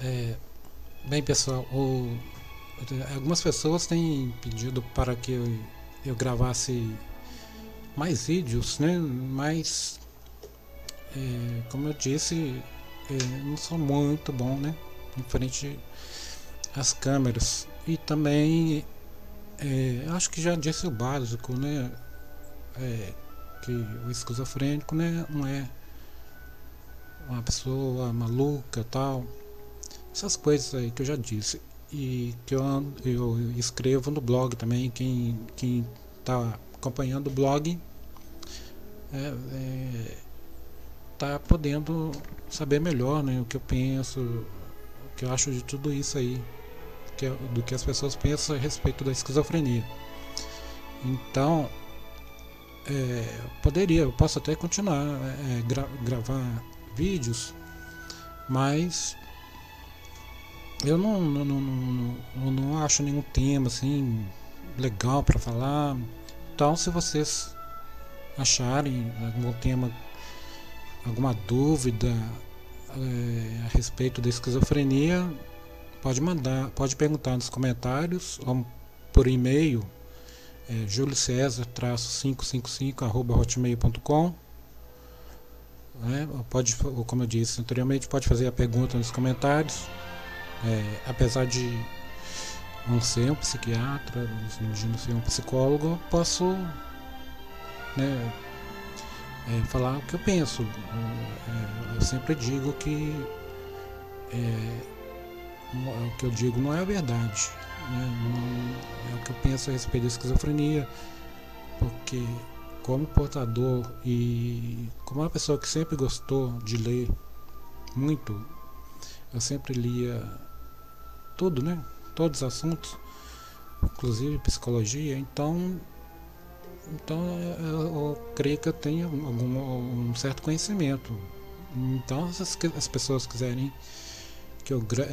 Bem, pessoal, algumas pessoas têm pedido para que eu gravasse mais vídeos, né? Mas, como eu disse, não sou muito bom, né? Em frente às câmeras. E também, acho que já disse o básico, né? Que o esquizofrênico, né, não é uma pessoa maluca, tal, essas coisas aí que eu já disse e que eu escrevo no blog também. Quem tá acompanhando o blog tá podendo saber melhor, né, o que eu penso, o que eu acho de tudo isso aí, do que as pessoas pensam a respeito da esquizofrenia. Então eu posso até continuar gravar vídeos, mas eu não acho nenhum tema assim legal para falar. Então, se vocês acharem algum tema, alguma dúvida a respeito da esquizofrenia, pode perguntar nos comentários ou por e-mail, juliocesar-555@hotmail.com. Pode, como eu disse anteriormente, pode fazer a pergunta nos comentários. Apesar de não ser um psiquiatra, de não ser um psicólogo, eu posso, né, falar o que eu penso. Eu sempre digo que o que eu digo não é a verdade, né? Não é o que eu penso a respeito da esquizofrenia, porque como portador e como uma pessoa que sempre gostou de ler muito, eu sempre lia tudo, né? Todos os assuntos, inclusive psicologia. Então eu creio que eu tenho um certo conhecimento. Então, se as pessoas quiserem que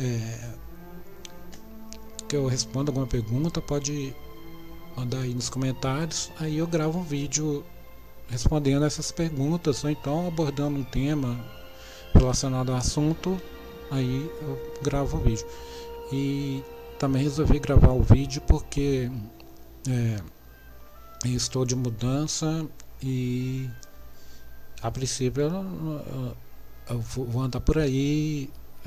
eu responda alguma pergunta, pode mandar aí nos comentários. Aí eu gravo um vídeo respondendo essas perguntas, ou então abordando um tema relacionado ao assunto. Aí eu gravo o vídeo. E também resolvi gravar o vídeo porque eu estou de mudança e a princípio eu vou andar por aí,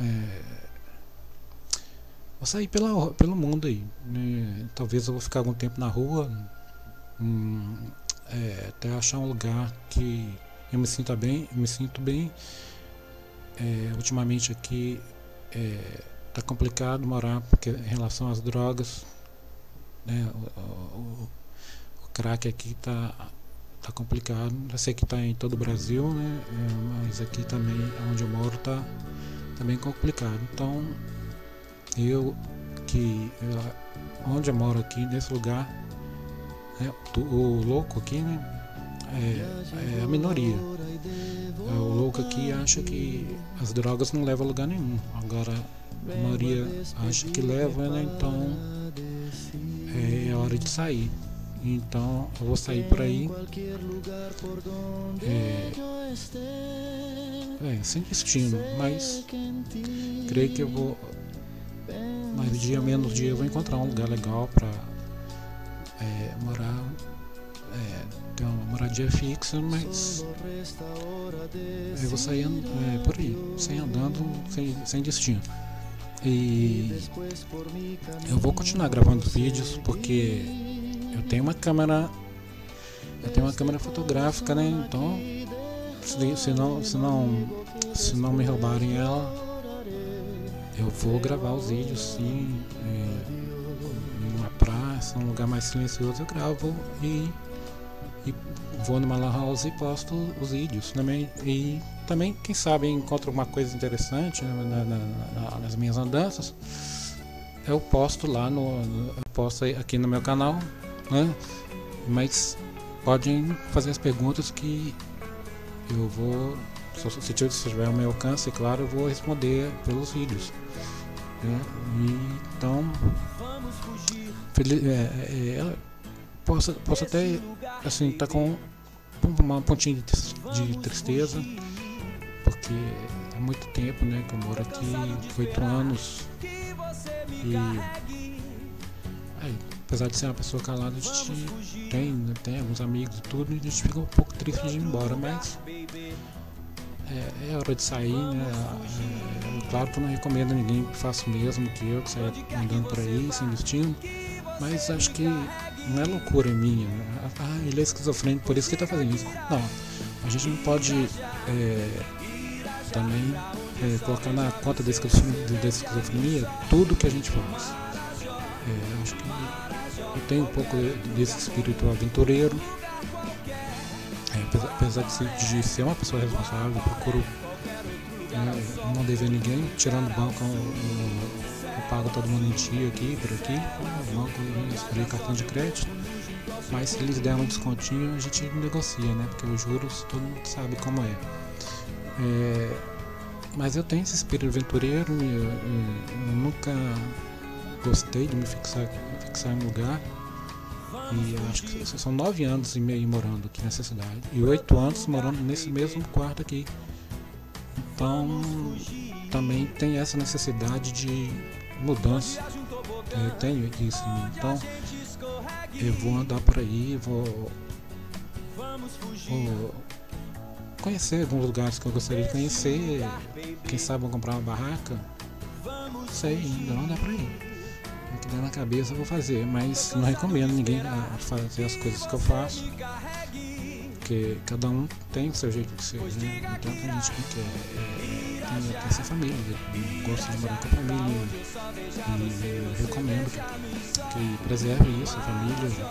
vou sair pelo mundo aí, né? Talvez eu vou ficar algum tempo na rua, até achar um lugar que eu me sinto bem. Ultimamente aqui tá complicado morar, porque em relação às drogas, né, o crack aqui tá complicado. Eu sei que tá em todo o Brasil, né, mas aqui também, onde eu moro, tá bem complicado. Então onde eu moro aqui, nesse lugar, o louco aqui, né, é a minoria. O louco aqui acha que as drogas não levam a lugar nenhum. Agora a maioria acha que leva, né? Então é hora de sair. Então eu vou sair por aí, sem destino, mas creio que eu vou, mais dia menos dia, eu vou encontrar um lugar legal para morar, ter uma moradia fixa, mas eu vou sair por aí, sem destino. E eu vou continuar gravando vídeos porque eu tenho uma câmera fotográfica, né? Então se não me roubarem ela, eu vou gravar os vídeos sim, em uma praça, um lugar mais silencioso. Eu gravo e vou numa lan house e posto os vídeos também. E também, quem sabe, encontro alguma coisa interessante, né, nas minhas andanças, eu posto lá eu posto aqui no meu canal, né? Mas podem fazer as perguntas que eu vou, se tiver ao meu alcance, claro, eu vou responder pelos vídeos, né? E, então posso até assim tá com uma pontinha de tristeza, porque há muito tempo, né, que eu moro aqui, 8 anos. E aí, apesar de ser uma pessoa calada, a gente tem alguns amigos e tudo, e a gente fica um pouco triste de ir embora, mas é hora de sair, né? Claro que eu não recomendo a ninguém que faça o mesmo que eu, que saia andando por aí, se investindo, mas acho que não é loucura minha, né? Ele é esquizofrênico, por isso que ele está fazendo isso. Não, a gente não pode também colocar na conta da esquizofrenia tudo que a gente faz. Acho que eu tenho um pouco desse espírito aventureiro. Apesar de ser uma pessoa responsável, eu procuro não dever ninguém. Tirando o banco, eu pago todo mundo em dia aqui, por aqui. O banco eu escolhi cartão de crédito, mas se eles derem um descontinho, a gente negocia, né? Porque os juros todo mundo sabe como é. Mas eu tenho esse espírito aventureiro, eu nunca gostei de me fixar em um lugar. E acho que são 9 anos e meio morando aqui nessa cidade e 8 anos morando nesse mesmo quarto aqui. Então também tem essa necessidade de mudança. Eu tenho isso em mim. Então eu vou andar por aí, vou conhecer alguns lugares que eu gostaria de conhecer. Quem sabe vou comprar uma barraca. Sei ainda, não dá por aí. O que der na cabeça eu vou fazer, mas não recomendo ninguém a fazer as coisas que eu faço, porque cada um tem o seu jeito de ser, né? Então tem gente que quer ter essa família, gosta de morar com a família, e eu recomendo que preserve isso, a família,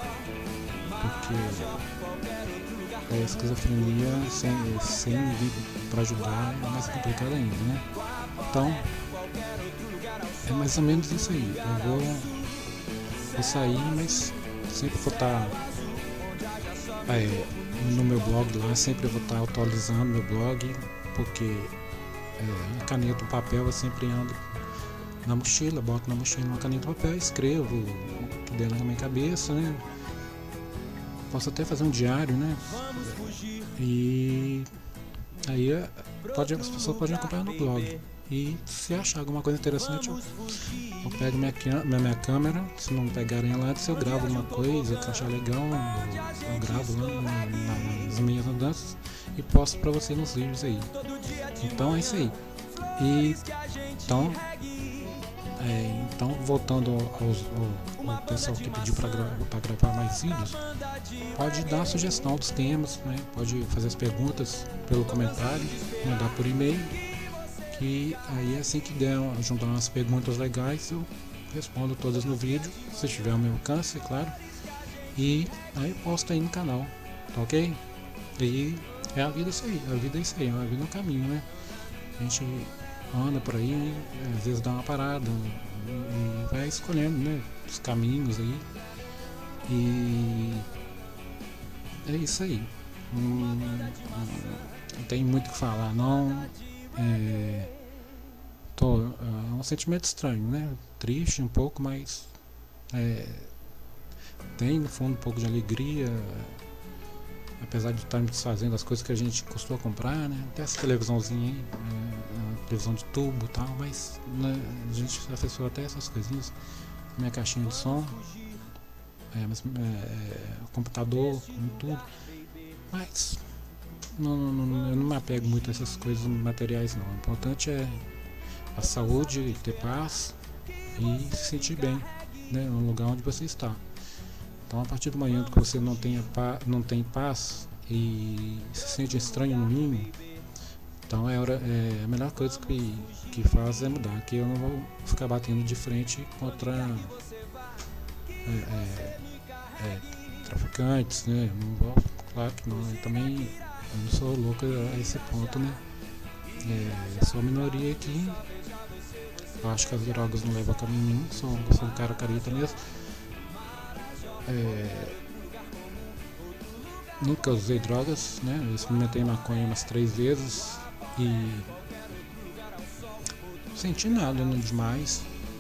porque a esquizofrenia sem vir para ajudar é mais complicado ainda, né? Então é mais ou menos isso aí. Eu vou sair, mas sempre vou estar no meu blog lá, sempre vou estar atualizando meu blog, porque a caneta, o papel eu sempre ando na mochila, boto na mochila uma caneta, papel, escrevo o que der na minha cabeça, né? Posso até fazer um diário, né? E aí as pessoas podem acompanhar no blog. E se achar alguma coisa interessante, eu pego minha câmera. Se não pegarem lá, se eu gravo alguma coisa que eu achar legal, eu gravo lá nas minhas andanças e posto pra você nos vídeos aí. Então é isso aí. E então voltando ao pessoal que pediu para gravar mais vídeos, pode dar sugestão dos temas, né? Pode fazer as perguntas pelo comentário, mandar por e-mail. Que aí assim que der juntar umas perguntas legais, eu respondo todas no vídeo, se tiver ao meu alcance, é claro. E aí posto aí no canal, tá ok? E a vida é isso aí, a vida é um caminho, né? A gente anda por aí, às vezes dá uma parada e vai escolhendo, né, os caminhos aí. E é isso aí. Não tem muito o que falar não. É um sentimento estranho, né? Triste um pouco, mas tem no fundo um pouco de alegria, apesar de estar me desfazendo das coisas que a gente costuma comprar, né? Até essa televisãozinha aí, televisão de tubo e tal, mas né, a gente afeiçoa até essas coisinhas. Minha caixinha de som, computador, tudo, mas eu não me apego muito a essas coisas materiais não. O importante é a saúde, ter paz e se sentir bem, né, no lugar onde você está. Então a partir do momento que você não tem paz e se sente estranho no mínimo, então a melhor coisa que faz é mudar, que eu não vou ficar batendo de frente contra traficantes, né? Não vou, claro que não, eu não sou louco a esse ponto, né? Sou a minoria aqui. Eu acho que as drogas não levam a caminho nenhum, sou um cara careta mesmo. Nunca usei drogas, né? Eu experimentei maconha umas 3 vezes e senti nada, né, demais.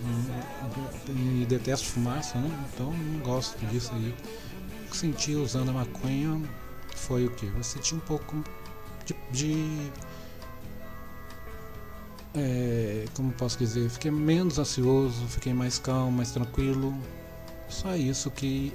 E detesto fumaça, né? Então não gosto disso aí. O que senti usando a maconha foi o que? Eu senti um pouco como posso dizer, fiquei menos ansioso, fiquei mais calmo, mais tranquilo. Só isso que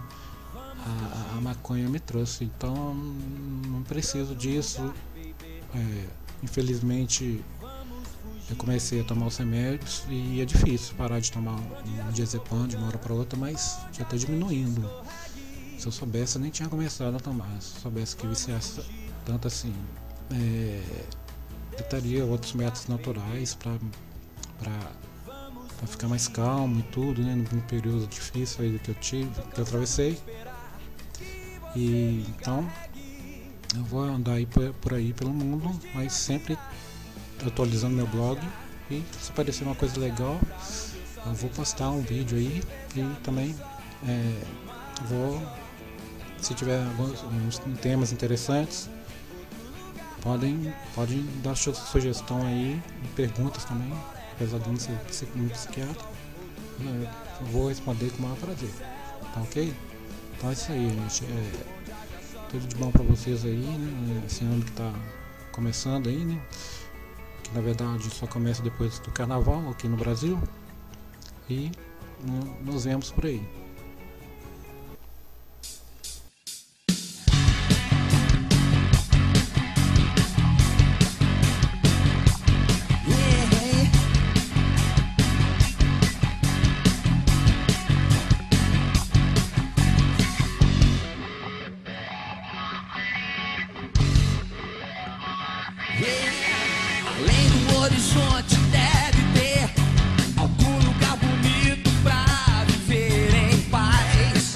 a maconha me trouxe. Então não preciso disso. Infelizmente eu comecei a tomar os remédios e é difícil parar de tomar um diazepam de uma hora para outra, mas já está diminuindo. Se eu soubesse, eu nem tinha começado a tomar. Se eu soubesse que viciasse tanto assim, tentaria outros métodos naturais para ficar mais calmo e tudo, né? No período difícil aí que eu atravessei. E então eu vou andar aí por aí pelo mundo, mas sempre atualizando meu blog, e se aparecer uma coisa legal eu vou postar um vídeo aí, e também vou, se tiver alguns temas interessantes, podem dar sugestão aí, perguntas também, apesar de não ser um psiquiatra, eu vou responder com o maior prazer, tá ok? Então é isso aí, gente, tudo de bom pra vocês aí, né? Esse ano que tá começando aí, né? Que na verdade só começa depois do carnaval aqui no Brasil, e nos vemos por aí. Além do horizonte deve ter algum lugar bonito pra viver em paz,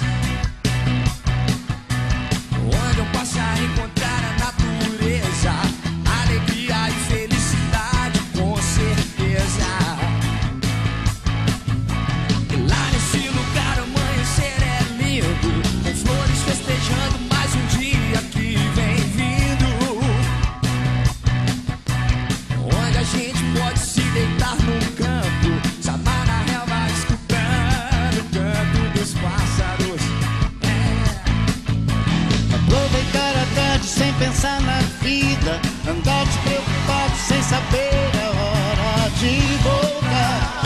onde eu possa encontrar a natureza, alegria e felicidade, com certeza. E lá nesse lugar o amanhecer é lindo, com flores festejando mais um dia que vem vindo, onde a gente pode se deitar num campo, se amar na relva, escutando o canto dos pássaros. Aproveitar a tarde sem pensar na vida, andar despreocupado sem saber a hora de voltar,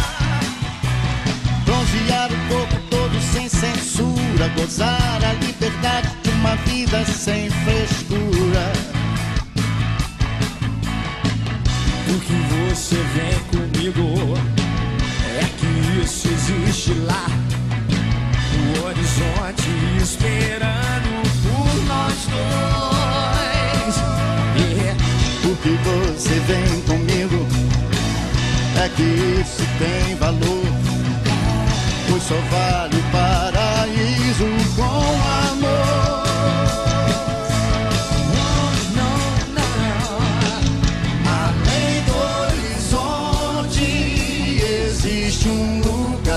bronzear o corpo todo sem censura, gozar a liberdade de uma vida sem frescura. O que você vem comigo é que isso existe lá, no horizonte esperando por nós dois. O que você vem comigo é que isso tem valor, pois só vale o paraíso com amor. Além do horizonte existe um lugar